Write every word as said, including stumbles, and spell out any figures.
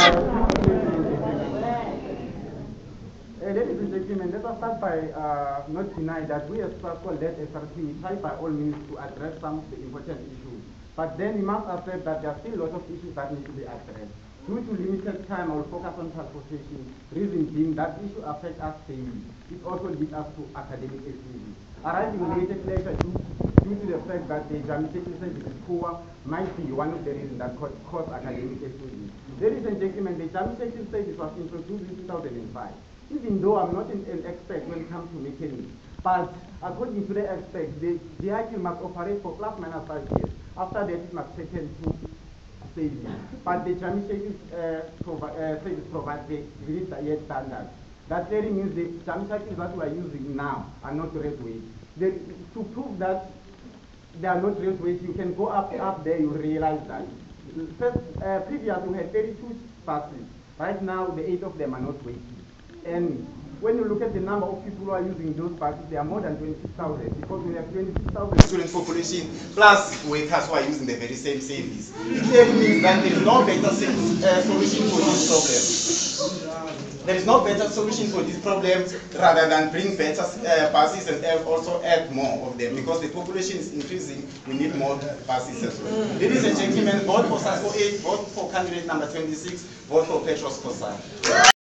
ladies and gentlemen, let us start by uh, not denying that we as SASCO led S R C try by all means to address some of the important issues. But then we must accept that there are still a lot of issues that need to be addressed. Due to limited time, I will focus on transportation, reason being that issue affects us daily. It also leads us to academic activities. Arriving late at lecture due, due to the fact that the examination service is poor might be one of the reasons that cause, cause academic activities. Ladies and gentlemen, the examination service was introduced in two thousand five. Even though I'm not an, an expert when it comes to mechanics, but according to the experts, the G I Q must operate for plus minus five years. After that, it must take into savings. But the examination uh, provi uh, service provides the yet standard. That clearly means the examinations that we are using now are not railways. To prove that they are not railways, you can go up up there, you realize that. First, uh, previously we had thirty-two buses. Right now, the eight of them are not waiting. And when you look at the number of people who are using those buses, there are more than twenty-six thousand, because we have twenty-six thousand student population plus workers who are using the very same service. It clearly means that there is no better uh, solution for this problem. There is no better solution for this problem rather than bring better uh, buses and also add more of them, because the population is increasing. We need more buses as well. Ladies and gentlemen, vote for SASCO eight, vote for candidate number twenty-six, vote for Petros Kosar.